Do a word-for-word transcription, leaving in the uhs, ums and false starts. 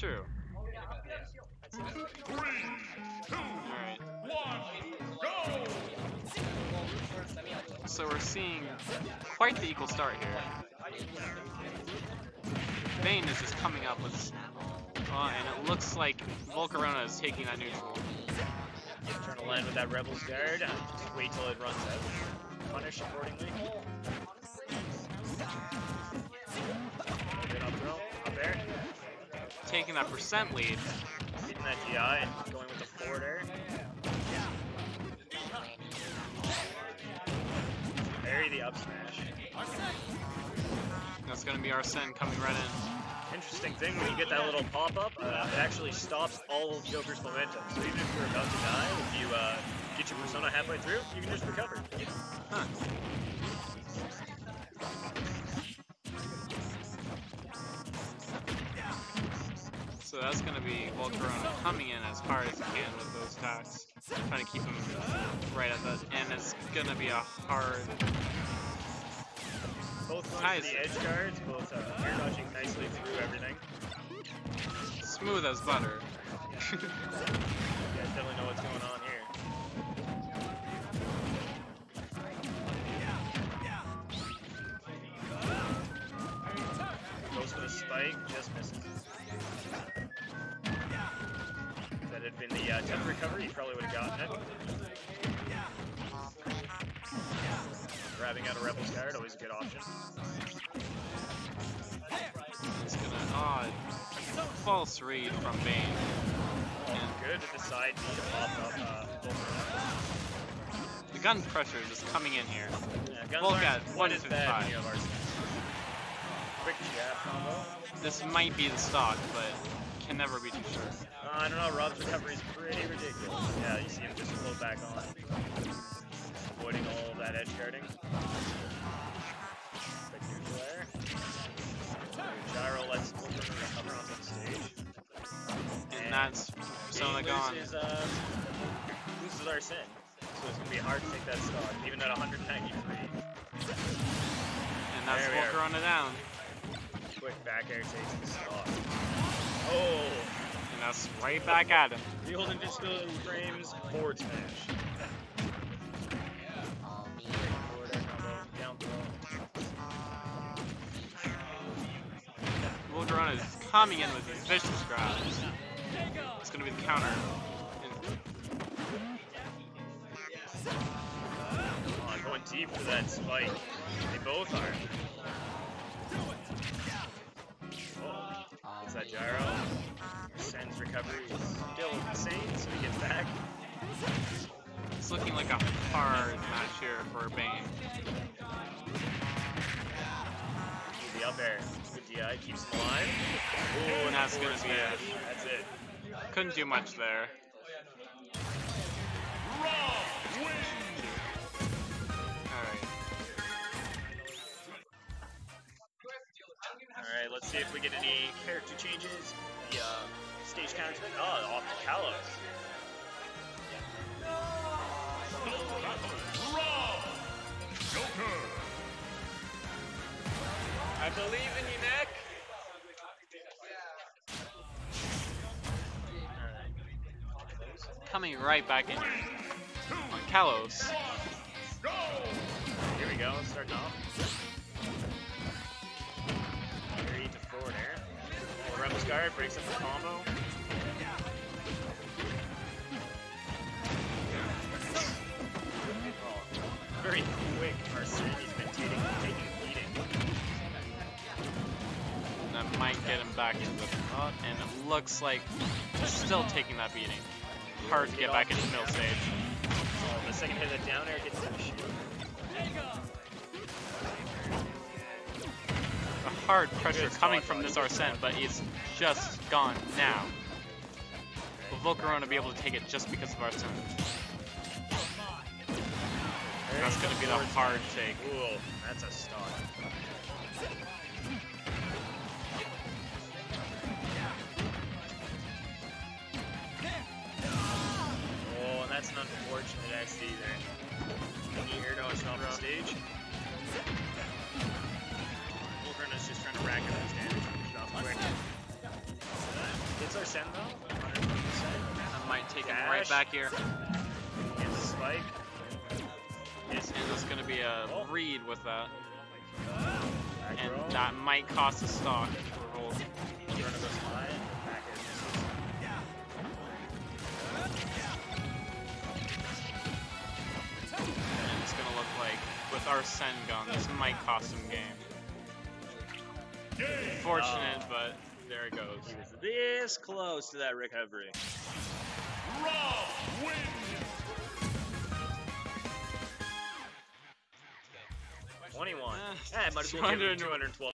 true. Three, two, Alright. one, go! So we're seeing quite the equal start here. Bane is just coming up with, uh, and it looks like Volcarona is taking that neutral. Trying to land with that Rebel's Guard. Just wait till it runs out. Punish accordingly. Good up throw. Up air. Taking that percent lead. Hitting that G I and going with the forward air. Parry the up smash. That's going to be Arsene coming right in. Interesting thing, when you get that little pop-up, uh, it actually stops all of Joker's momentum. So even if you're about to die, if you uh, get your persona halfway through, you can just recover. Huh. So that's going to be Volcarona coming in as hard as he can with those attacks. Trying to keep him right at that, and it's going to be a hard... Both going to the edge guards, both uh, air dodging nicely through everything. Smooth as butter. You guys definitely know what's going on here. Goes for the spike, just misses. If that had been the uh, tenth recovery, he probably would have gotten it. Grabbing out a Rebel's Guard, always a good option. It's gonna, oh, false read from Bane. Oh, good with the side B to pop up. Uh, the gun pressure is just coming in here. yeah, guns Volk aren't at quite as bad one fifty-five. when you have Arsene. Quick jab combo. This might be the stock, but can never be too sure. Uh, I don't know, Rob's recovery is pretty ridiculous. Yeah, you see him just float back on. Avoiding all of that edge guarding. Quick neutral air. Gyro lets Volcarona recover onto the stage. And, and that's Persona gone. Loses, uh, loses Arsene. So it's going to be hard to take that stock, even at one ninety-three. And that's Volcarona down. Quick back air takes the stock. Oh! And that's right back at him. The old invisibility frames forward smash. Forward air combo, down throw. Volcarona is coming in with these vicious grabs. It's going to be the counter. Oh, going deep for that spike. They both are. Oh, gets that gyro. Sends recovery. Still insane, so he gets back. It's looking like a hard match here for Bane. The up air. Good D I, keeps him alive. Ooh, And that's going to be it. That's it. Couldn't do much there. Alright. Alright, let's see if we get any character changes. The uh, stage counters. Oh, off to Kalos. Joker! I believe in you, Nick. Coming right back in on Kalos. Go! Here we go, starting off. Parry to forward air. Oh, Rebel's Guard breaks up the combo. Oh, very quick. Arsene's been taking, taking a beating. That might get him back into the pot, and it looks like he's still taking that beating. Hard to get back into middle stage. Oh, the second hit of the down air gets him shoot. The hard pressure coming from this Arsene, but he's just gone now. Will Volcarona be able to take it just because of Arsene? That's going to be the hard take. Ooh, that's a stock. Oh, and that's an unfortunate X D there. Can you hear no off the stage? Volcarona's just trying to rack up his damage. Push it off quick. Gets our Sen though. one hundred twenty percent. That might take him Dash. right back here. Gets the spike. Gets And there's going to be a Oh. read with that. back And row. that might cost a stock for Volt. Runner goes high. Back in. And it's going to look like, with our Sen gun, this might cost him game. Fortunate, Oh. but there it goes. He was this close to that recovery. Rob wins. twenty-one. Eh, Yeah, might as well give him two hundred two hundred twelve.